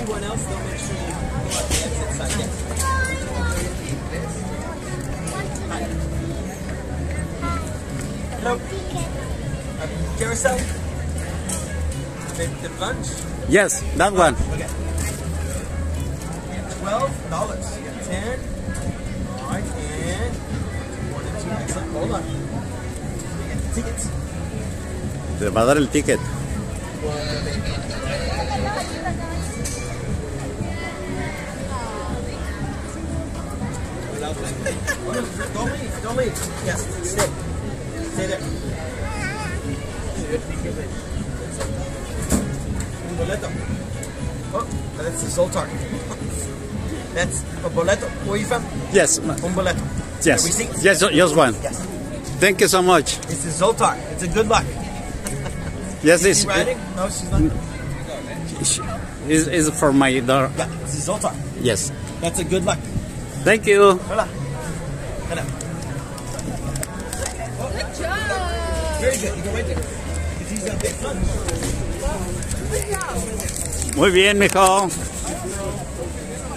anyone else, they'll make sure you go out the exit side. Yes. Hi. Hello. Carousel? The lunch? Yes, that one. Okay. $12. You got 10. Alright, and 1 and 2. Excellent. Hold on. You get the tickets. Te va a dar el ticket. Don't leave. Yes, stay. Stay there. Boleto. Oh, that's the Zoltar. That's a boleto. Where are you from? Yes. Un boleto. Yes. Can we see? Yes, just one. Yes. Thank you so much. It's a Zoltar. It's a good luck. Yes, Is she riding? No, she's not. Is for my daughter. Yeah, it's a Zoltar. Yes. That's a good luck. Thank you. Hola. Hello. Good job. Very good. You go right there. Because he's got big fun. Muy bien, mijo.